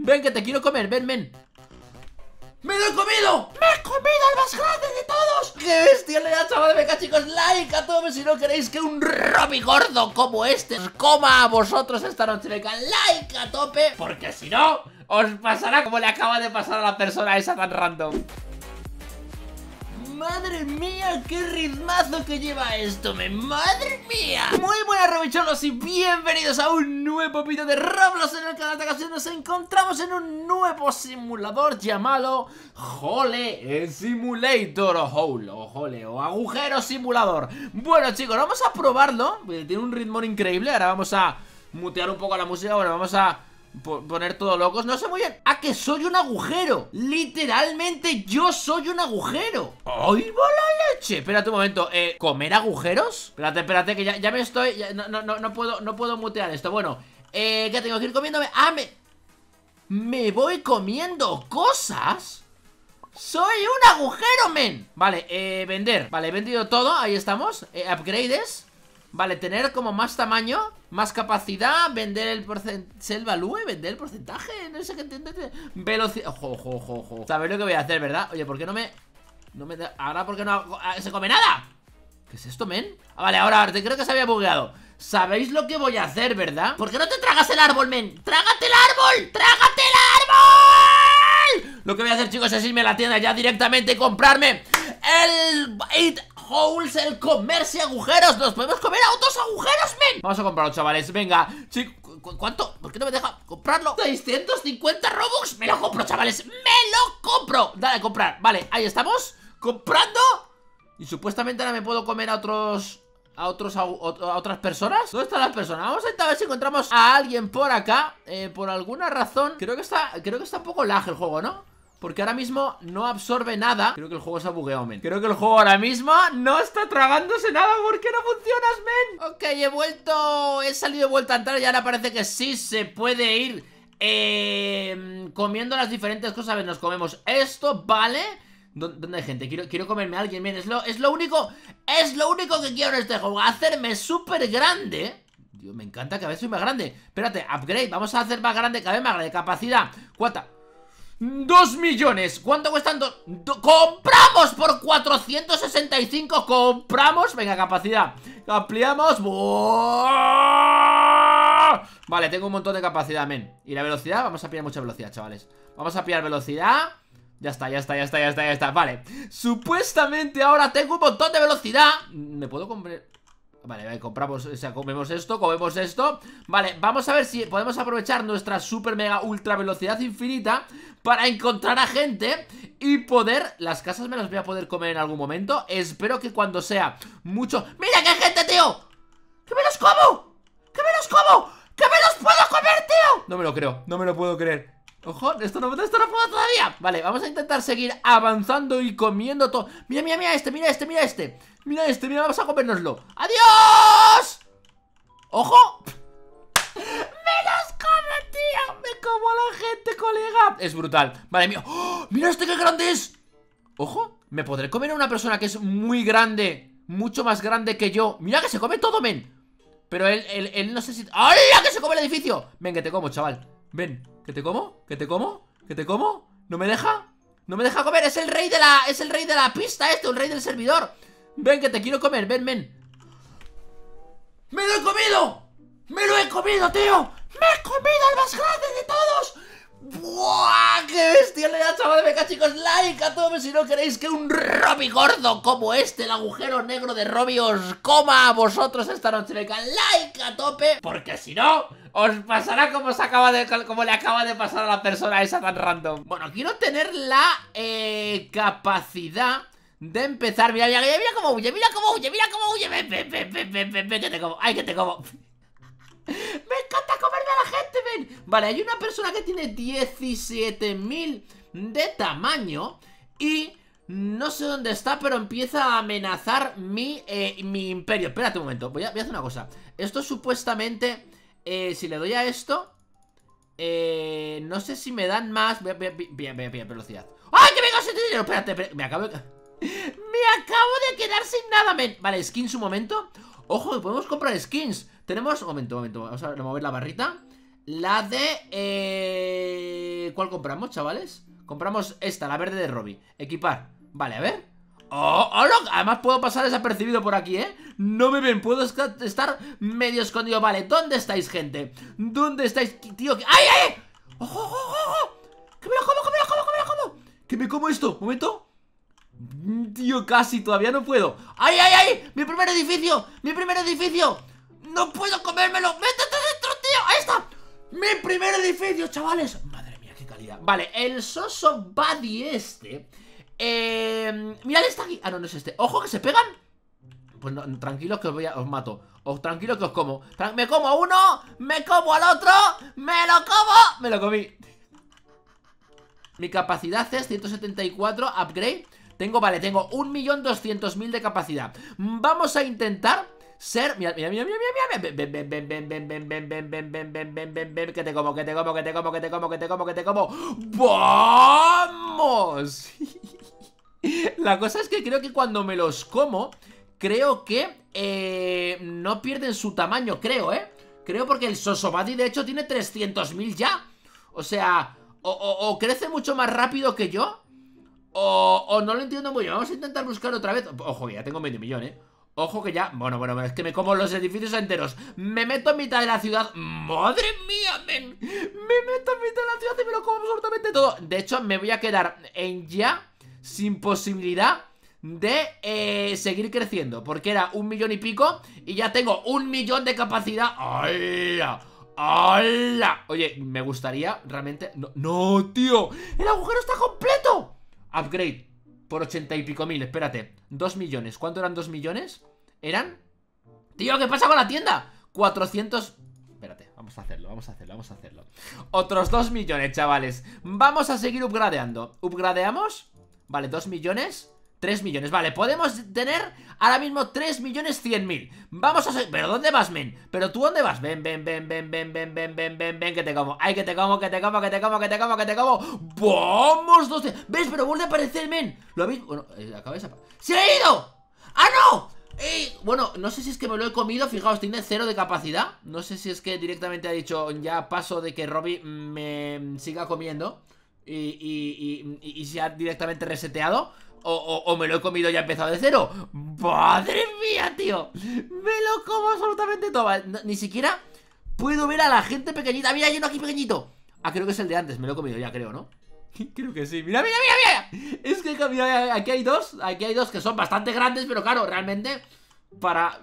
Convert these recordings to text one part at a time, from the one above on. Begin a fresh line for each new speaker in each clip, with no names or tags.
Ven, que te quiero comer, ven, ven. ¡Me lo he comido! ¡Me he comido al más grande de todos! ¡Qué bestia le da, chaval! Venga, chicos, like a todos si no queréis que un Robby gordo como este os coma a vosotros esta noche. Venga, like a tope, porque si no, os pasará como le acaba de pasar a la persona esa tan random. ¡Madre mía! ¡Qué ritmazo que lleva esto, ¡Madre mía! Muy buenas, Robicholos, y bienvenidos a un nuevo vídeo de Roblox en el canal de ocasión. Nos encontramos en un nuevo simulador llamado Hole Simulator, o Hole, o Agujero Simulador. Bueno, chicos, vamos a probarlo. Tiene un ritmo increíble. Ahora vamos a mutear un poco la música. Bueno, vamos a poner todo locos, no sé muy bien. ¡Ah, que soy un agujero! Literalmente yo soy un agujero. ¡Ay, va la leche! Espérate un momento, ¿comer agujeros? Espérate, que ya me estoy... no puedo mutear esto. Bueno, ¿qué tengo que ir comiéndome? ¡Ah, me voy comiendo cosas! ¡Soy un agujero, men! Vale, vender. Vale, he vendido todo, ahí estamos. Upgrades. Vale, tener como más tamaño, más capacidad, vender el porcentaje, el value, vender el porcentaje, no sé qué entiendes. Velocidad, ojo. Sabéis lo que voy a hacer, ¿verdad? Oye, ¿por qué no me ahora por qué no se come nada? ¿Qué es esto, men? Ah, vale, ahora creo que se había bugueado. ¿Sabéis lo que voy a hacer, verdad? ¿Por qué no te tragas el árbol, men? ¡Trágate el árbol! ¡Trágate el árbol! Lo que voy a hacer, chicos, es irme a la tienda ya directamente y comprarme el holes, el comerse agujeros. Nos podemos comer a otros agujeros, men. Vamos a comprarlo, chavales, venga. ¿Cuánto? ¿Por qué no me deja comprarlo? 650 Robux, me lo compro, chavales. Me lo compro, dale a comprar. Vale, ahí estamos, comprando. Y supuestamente ahora me puedo comer a otras personas. ¿Dónde están las personas? Vamos a intentar ver si encontramos a alguien por acá. Por alguna razón, creo que está un poco lag el juego, ¿no? Porque ahora mismo no absorbe nada. Creo que el juego se ha bugueado, men. Creo que el juego ahora mismo no está tragándose nada. ¿Por qué no funcionas, men? Ok, he salido y vuelto a entrar. Y ahora parece que sí se puede ir comiendo las diferentes cosas. A ver, nos comemos esto, ¿vale? ¿Dónde hay gente? Quiero comerme a alguien, men. Es lo único que quiero en este juego. Hacerme súper grande. Dios, me encanta que a veces soy más grande. Espérate, upgrade. Vamos a hacer más grande, cada vez más grande. Capacidad. ¿Cuánta? 2 millones. ¿Cuánto cuestan? ¡Compramos por 465! ¡Compramos! Venga, capacidad. Ampliamos. Vale, tengo un montón de capacidad, men. Y la velocidad, vamos a pillar mucha velocidad, chavales. Vamos a pillar velocidad. Ya está. Vale, supuestamente ahora tengo un montón de velocidad. ¿Me puedo comprar? Vale, compramos, o sea, comemos esto. Vale, vamos a ver si podemos aprovechar nuestra super mega ultra velocidad infinita para encontrar a gente y poder... Las casas me las voy a poder comer en algún momento. Espero que cuando sea mucho... ¡Mira que hay gente, tío! ¡Que me los como! ¡Que me los puedo comer, tío! No me lo creo, no me lo puedo creer. Ojo, esto no puedo todavía. Vale, vamos a intentar seguir avanzando y comiendo todo. Mira este, mira, vamos a comérnoslo. ¡Adiós! ¡Ojo! ¡Me los como, tío! ¡Me como a la gente, colega! Es brutal. Vale, mira. ¡Oh! ¡Mira este qué grande es! ¡Ojo! ¿Me podré comer a una persona que es muy grande? Mucho más grande que yo. Mira que se come todo, men. Pero él no sé si... ¡Hala! ¡Que se come el edificio! Ven, que te como, chaval. Ven, que te como. ¿No me deja? No me deja comer, es el rey de la pista un rey del servidor. Ven, que te quiero comer, ven. ¡Me lo he comido! ¡Me lo he comido, tío! ¡Me he comido al más grande de todos! ¡Buah! ¡Qué bestia le da, chaval! Venga, chicos, like a todos si no queréis que un Robby gordo como este, el agujero negro de Robby, os coma a vosotros esta noche. Venga, like a tope, porque si no, os pasará como le acaba de pasar a la persona esa tan random. Bueno, quiero tener la capacidad de empezar. Mira cómo huye, ven, que te como. ¡Ay, que te como! Me encanta comerme a la gente, ven. Vale, hay una persona que tiene 17.000 de tamaño y no sé dónde está, pero empieza a amenazar mi imperio. Espérate un momento, voy a hacer una cosa. Esto supuestamente, si le doy a esto, no sé si me dan más. Voy a velocidad. ¡Ay, que venga ese dinero! Espérate, me acabo de quedar sin nada, men. Vale, skins un momento. Ojo, podemos comprar skins. Tenemos, un momento, vamos a mover la barrita. La de ¿Cuál compramos, chavales? Compramos esta, la verde de Robbie. Equipar. Vale, a ver. ¡Oh, oh, no! Además puedo pasar desapercibido por aquí, ¿eh? No me ven, puedo estar medio escondido. Vale, ¿dónde estáis, gente? ¿Dónde estáis, tío? ¡Ay, ay! ¡Ojo, ojo, ojo! ¡Que me lo como, que me lo como, que me lo como! ¡Que me como esto! ¿Un momento? Tío, casi, todavía no puedo. ¡Ay, ay, ay! ¡Mi primer edificio! ¡Mi primer edificio! ¡No puedo comérmelo! ¡Métete dentro, tío! ¡Ahí está! ¡Mi primer edificio, chavales! Madre mía, qué calidad. Vale, el Soso Buddy este... Mirad, está aquí. Ah, no, no es este. ¡Ojo, que se pegan! Pues no, tranquilos que os mato. Tranquilo que os como. Me como a uno, me como al otro, me lo como. Me lo comí. Mi capacidad es 174 upgrade. Tengo 1.200.000 de capacidad. Vamos a intentar ser... Mira, mira, mira, mira, mira. Ven, ven, ven, ven, ven, ven, ven, ven, ven, ven, ven, ven, ven, ven, que te como, que te como, que te como, que te como, que te como, que te como. ¡Vamos! La cosa es que creo que cuando me los como, creo que no pierden su tamaño, creo, Creo porque el Soso Buddy de hecho tiene 300.000 ya. O sea, o crece mucho más rápido que yo, o no lo entiendo muy bien. Vamos a intentar buscar otra vez. Ojo, ya tengo medio millón, Ojo que ya, bueno, es que me como los edificios enteros. Me meto en mitad de la ciudad. ¡Madre mía, men! Me meto en mitad de la ciudad y me lo como absolutamente todo. De hecho, me voy a quedar en ya sin posibilidad de seguir creciendo, porque era 1 millón y pico y ya tengo 1 millón de capacidad. ¡Hala! ¡Hala! Oye, me gustaría realmente... No, tío, el agujero está completo. Upgrade por 80 y pico mil, espérate. 2 millones, ¿cuánto eran 2 millones? ¿Eran? Tío, ¿qué pasa con la tienda? 400... Espérate, vamos a hacerlo. Otros 2 millones, chavales. Vamos a seguir upgradeando. ¿Upgradeamos? Vale, 2 millones, 3 millones, vale, podemos tener ahora mismo 3.100.000. Vamos a seguir, ¿pero dónde vas, men? ¿Pero tú dónde vas? Ven, ven, ven, ven, ven, ven, ven, ven, ven, ven, que te como. Ay, que te como, que te como, que te como, que te como, que te como. ¡Vamos! ¿Ves? Pero vuelve a aparecer, men. ¿Lo habéis? Bueno, acaba de desaparecer. ¡Se ha ido! ¡Ah, no! Bueno, no sé si es que me lo he comido. Fijaos, tiene 0 de capacidad. No sé si es que directamente ha dicho ya paso de que Robbie me siga comiendo y se ha directamente reseteado, o me lo he comido y ya ha empezado de 0. ¡Madre mía, tío! Me lo como absolutamente todo. Ni siquiera puedo ver a la gente pequeñita. Mira, hay uno aquí pequeñito. Ah, creo que es el de antes, me lo he comido ya, creo, ¿no? Creo que sí. Mira, mira, mira, mira. Es que mira, aquí hay dos que son bastante grandes, pero claro, realmente para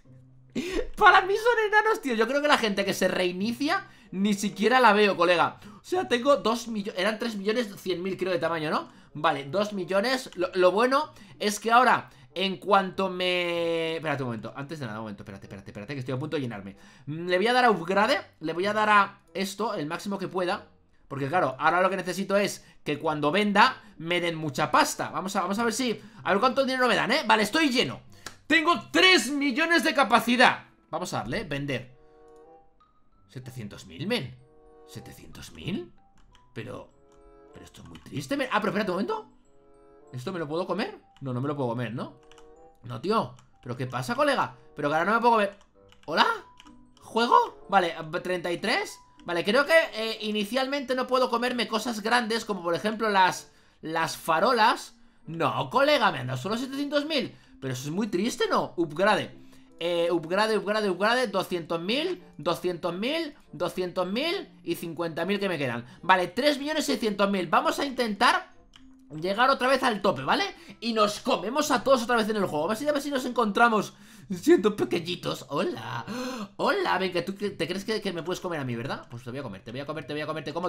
mí son enanos, tío. Yo creo que la gente que se reinicia ni siquiera la veo, colega. O sea, tengo 2 millones... Eran 3.100.000, creo, de tamaño, ¿no? Vale, 2 millones. Lo bueno es que ahora, en cuanto me... Espérate un momento. Antes de nada, un momento. Espérate, que estoy a punto de llenarme. Le voy a dar a upgrade. Le voy a dar a esto, el máximo que pueda. Porque claro, ahora lo que necesito es que cuando venda me den mucha pasta. Vamos a ver si... A ver cuánto dinero me dan, Vale, estoy lleno. Tengo 3 millones de capacidad. Vamos a darle, vender. 700.000, men. 700.000. Pero esto es muy triste, men. Ah, pero espérate un momento. ¿Esto me lo puedo comer? No, no me lo puedo comer, ¿no? No, tío. ¿Pero qué pasa, colega? Pero que ahora no me puedo comer. ¿Hola? ¿Juego? Vale, 33. Vale, creo que inicialmente no puedo comerme cosas grandes, como por ejemplo las farolas. No, colega, me han dado solo 700.000. Pero eso es muy triste, ¿no? Upgrade. Upgrade, 200.000, 200.000, 200.000 y 50.000 que me quedan. Vale, 3.600.000. Vamos a intentar llegar otra vez al tope, ¿vale? Y nos comemos a todos otra vez en el juego. Vamos a ver si nos encontramos siendo pequeñitos. Hola, hola, venga, ¿tú te crees que me puedes comer a mí, verdad? Pues te voy a comer, te como.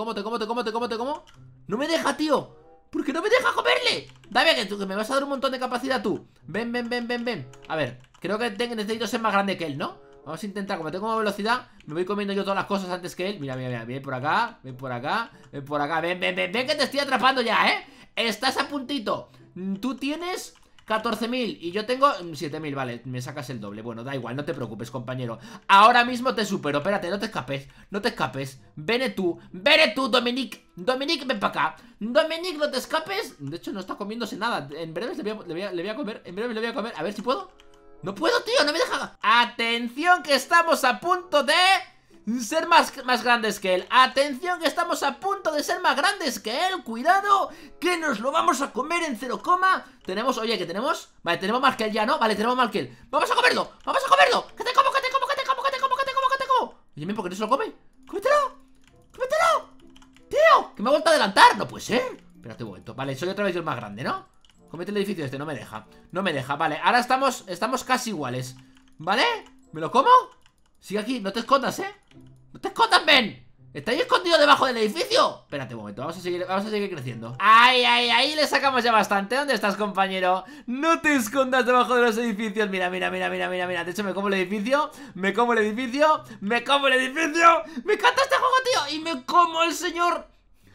No me deja, tío. ¿Por qué no me deja comerle? Dame que me vas a dar un montón de capacidad tú. Ven. A ver, creo que necesito ser más grande que él, ¿no? Vamos a intentar, como tengo más velocidad, me voy comiendo yo todas las cosas antes que él. Mira, ven por acá, ven, que te estoy atrapando ya, Estás a puntito. Tú tienes 14.000 y yo tengo 7.000, vale, me sacas el doble. Bueno, da igual, no te preocupes, compañero. Ahora mismo te supero, espérate, no te escapes. Ven tú, Dominique, ven para acá. Dominique, no te escapes. De hecho, no está comiéndose nada. En breve le voy a comer, a ver si puedo. No puedo, tío, no me deja. Atención, que estamos a punto de ser más grandes que él. Atención, que estamos a punto de ser más grandes que él. Cuidado, que nos lo vamos a comer en 0, tenemos, oye, que tenemos, vale, tenemos más que él ya, ¿no? Vale, tenemos más que él. Vamos a comerlo, vamos a comerlo. Que te como, que te como, que te como, que te como, que te como, que te como. Oye, ¿por qué no se lo come? Cómetelo, cómetelo. Tío, que me ha vuelto a adelantar. No puede ser. Espérate un momento, vale, soy otra vez yo el más grande, ¿no? Comete el edificio este, no me deja. No me deja, vale, ahora estamos casi iguales. ¿Vale? ¿Me lo como? Sigue aquí, no te escondas, ¿eh? ¡No te escondas, ven! ¿Estáis escondidos debajo del edificio? Espérate un momento, vamos a seguir creciendo. ¡Ay, ay, ahí le sacamos ya bastante! ¿Dónde estás, compañero? No te escondas debajo de los edificios. Mira, mira, mira, mira, mira, mira. De hecho, me como el edificio, me como el edificio, me como el edificio. ¡Me encanta este juego, tío! Y me como el señor...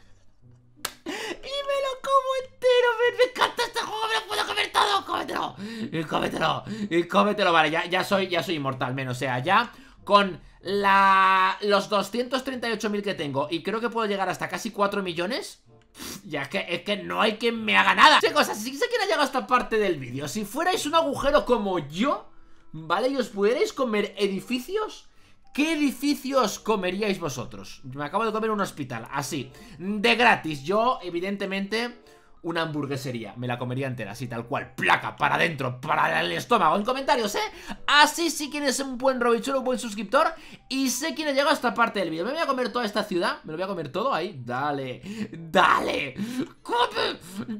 Y me lo como entero, me encanta este juego, me lo puedo comer todo. Cómetelo, y cómetelo, y cómetelo. Vale, ya soy inmortal, menos, o sea, ya con los 238.000 que tengo, y creo que puedo llegar hasta casi 4 millones. Ya que es que no hay quien me haga nada. Chicos, así sé quién ha llegado a esta parte del vídeo. Si fuerais un agujero como yo, ¿vale? Y os pudierais comer edificios, ¿qué edificios comeríais vosotros? Me acabo de comer un hospital, así, de gratis. Yo, evidentemente, una hamburguesería. Me la comería entera, así, tal cual. Placa, para adentro, para el estómago. En comentarios, ¿eh? Así sí quién es un buen robichuelo, un buen suscriptor. Y sé quién ha llegado a esta parte del vídeo. Me voy a comer toda esta ciudad. Me lo voy a comer todo ahí. Dale, dale. ¡Come!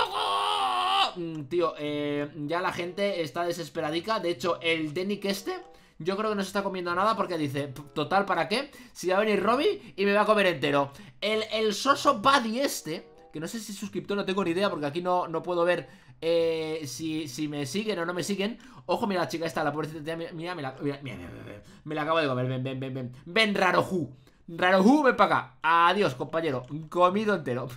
¡Trago! Tío, ya la gente está desesperadica. De hecho, el Denick este... yo creo que no se está comiendo nada porque dice, total, ¿para qué? Si va a venir Robby y me va a comer entero. El soso Buddy este, que no sé si es suscriptor, no tengo ni idea porque aquí no puedo ver si me siguen o no me siguen. Ojo, mira la chica esta, la pobrecita, mira, me la acabo de comer, ven, Rarohu. Rarohu, ven para acá. Adiós, compañero, comido entero.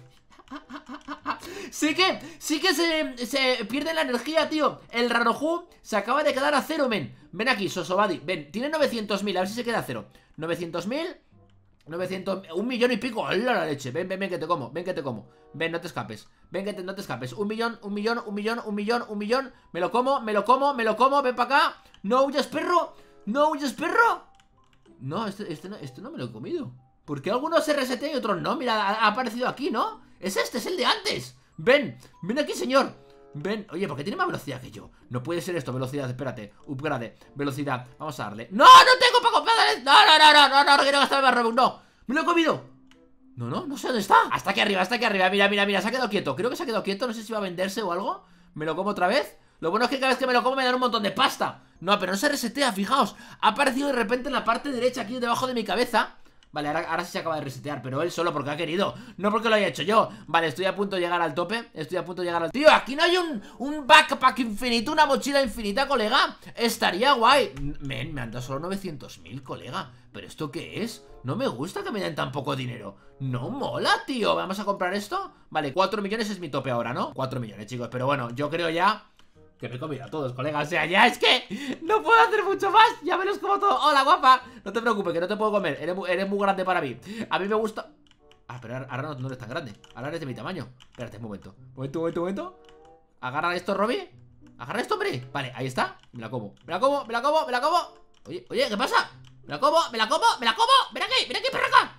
Sí que se pierde la energía, tío. El Rarohu se acaba de quedar a 0, men. Ven aquí, Sosobadi, ven, tiene 900.000, a ver si se queda a 0. 900.000, 1 millón y pico. ¡Hala la leche! Ven, que te como, ven que te como. Ven, no te escapes, ven que no te escapes. 1 millón, 1 millón, 1 millón, 1 millón, 1 millón. Me lo como, ven para acá. No huyas, perro, no huyas, perro. No, este no me lo he comido. ¿Por qué algunos se resetean y otros no? Mira, ha aparecido aquí, ¿no? Es el de antes. Ven aquí, señor. Ven, oye, ¿por qué tiene más velocidad que yo? No puede ser esto, velocidad, espérate. Upgrade, velocidad, vamos a darle. ¡No, no tengo para comprar! No quiero gastarme más Robux, no. Me lo he comido. No sé dónde está. Hasta aquí arriba, mira, se ha quedado quieto. Creo que se ha quedado quieto, no sé si va a venderse o algo. Me lo como otra vez. Lo bueno es que cada vez que me lo como me dan un montón de pasta. No, pero no se resetea, fijaos. Ha aparecido de repente en la parte derecha, aquí debajo de mi cabeza. Vale, ahora sí se acaba de resetear, pero él solo porque ha querido, no porque lo haya hecho yo. Vale, estoy a punto de llegar al tope. Tío, aquí no hay un backpack infinito, una mochila infinita, colega. Estaría guay. Me han dado solo 900.000, colega. ¿Pero esto qué es? No me gusta que me den tan poco dinero. No mola, tío. ¿Vamos a comprar esto? Vale, 4 millones es mi tope ahora, ¿no? 4 millones, chicos, pero bueno, yo creo ya que me he comido a todos, colega. O sea, ya es que no puedo hacer mucho más. Ya me los como todo. Hola, guapa. No te preocupes, que no te puedo comer. Eres muy grande para mí. A mí me gusta... Ah, pero ahora no eres tan grande. Ahora eres de mi tamaño. Espérate, un momento. Momento. Agarra esto, Robby. Agarra esto, hombre. Vale, ahí está. Me la como. Oye, ¿qué pasa? Me la como. Ven aquí, perraca.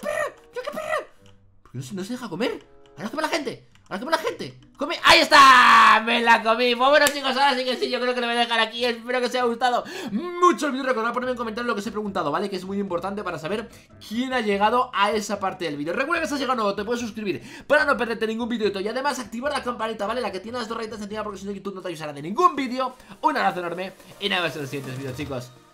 ¿Por qué no se deja comer? Ahora come la gente. Come. ¡Ahí está! ¡Me la comí! Pues bueno, chicos, ahora sí que sí, yo creo que lo voy a dejar aquí. Espero que os haya gustado mucho el vídeo. Recordad ponerme en comentarios lo que os he preguntado, ¿vale? Que es muy importante para saber quién ha llegado a esa parte del vídeo. Recuerda que si has llegado nuevo, te puedes suscribir para no perderte ningún vídeo. Y además activar la campanita, ¿vale? La que tiene las 2 rayitas encima, porque si no YouTube no te avisará de ningún vídeo. Un abrazo enorme y nada más en los siguientes vídeos, chicos.